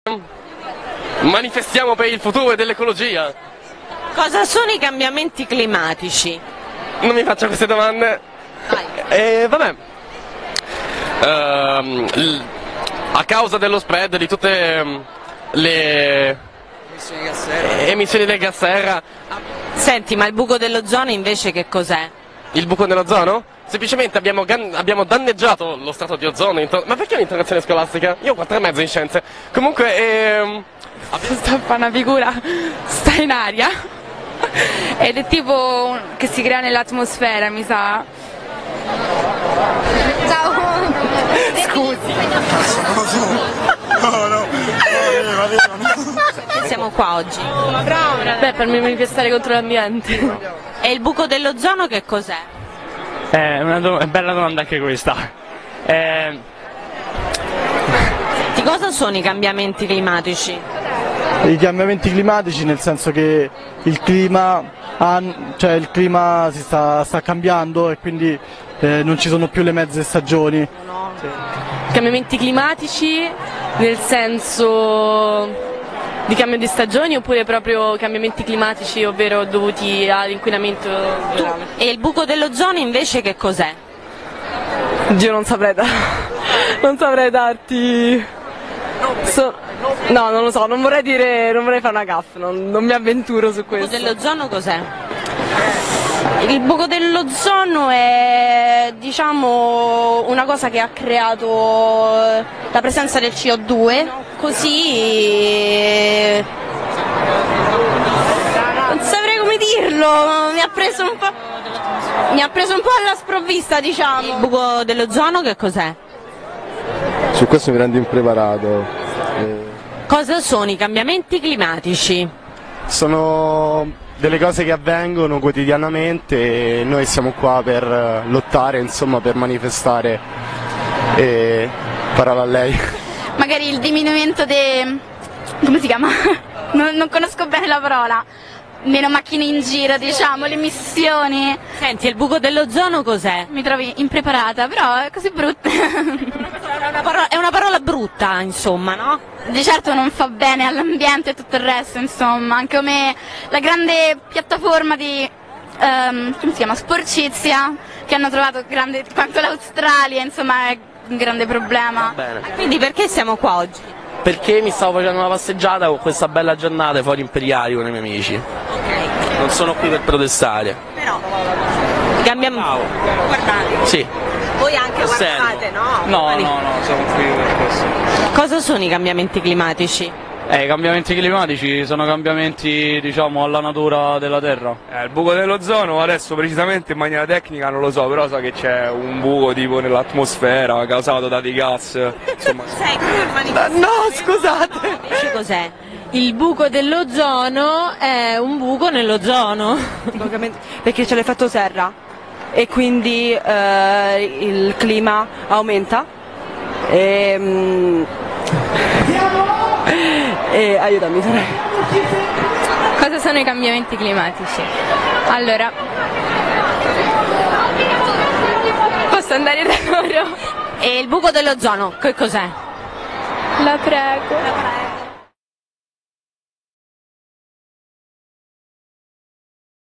Manifestiamo per il futuro e dell'ecologia. Cosa sono i cambiamenti climatici? Non mi faccia queste domande. Vabbè. A causa dello spread di tutte le emissioni del gas serra. Senti, ma il buco dell'ozono invece che cos'è? Il buco nell'ozono? Semplicemente abbiamo danneggiato lo strato di ozono. Ma perché un'interrogazione scolastica? Io ho 4,5 in scienze. Comunque, sta a fare una figura, sta in aria ed è tipo che si crea nell'atmosfera, mi sa. Ciao. Scusi. Siamo qua oggi. Beh, per manifestare contro l'ambiente. E il buco dell'ozono che cos'è? È una bella domanda anche questa. Di cosa sono i cambiamenti climatici? I cambiamenti climatici nel senso che il clima si sta cambiando e quindi non ci sono più le mezze stagioni. Cambiamenti climatici nel senso di cambio di stagioni oppure proprio cambiamenti climatici, ovvero dovuti all'inquinamento globale? E il buco dell'ozono invece che cos'è? Dio, non saprei darti. No, non lo so, non vorrei fare una gaffa, non mi avventuro su questo. Il buco dell'ozono cos'è? Il buco dell'ozono è, diciamo, una cosa che ha creato la presenza del CO2, così non saprei come dirlo, mi ha preso un po' alla sprovvista, diciamo. Il buco dell'ozono che cos'è? Su questo mi rendo impreparato. Cosa sono i cambiamenti climatici? Sono delle cose che avvengono quotidianamente e noi siamo qua per lottare, insomma, per manifestare. Parola a lei. Magari il diminuimento come si chiama? Non conosco bene la parola. Meno macchine in giro, diciamo, le emissioni. Senti, il buco dell'ozono cos'è? Mi trovi impreparata, però è così brutta. È una parola brutta, insomma, no? Di certo non fa bene all'ambiente e tutto il resto, insomma, anche come la grande piattaforma di come si chiama? Sporcizia che hanno trovato grande quanto l'Australia, insomma, è un grande problema. Bene. Quindi perché siamo qua oggi? Perché mi stavo facendo una passeggiata con questa bella giornata fuori imperiali con i miei amici. Ok. Non sono qui per protestare. Però cambiamo. Guardate. Sì. Voi anche guardate, no? No, siamo qui per questo. Cosa sono i cambiamenti climatici? I cambiamenti climatici sono cambiamenti, diciamo, alla natura della Terra. Il buco dell'ozono adesso precisamente in maniera tecnica non lo so, però so che c'è un buco tipo nell'atmosfera causato da dei gas. Insomma. No, scusate. Invece cos'è? Il buco dell'ozono è un buco nell'ozono. Perché c'è l'effetto serra e quindi il clima aumenta e aiutami. Cosa sono i cambiamenti climatici? Allora, posso andare da loro? E il buco dell'ozono che cos'è? La prego.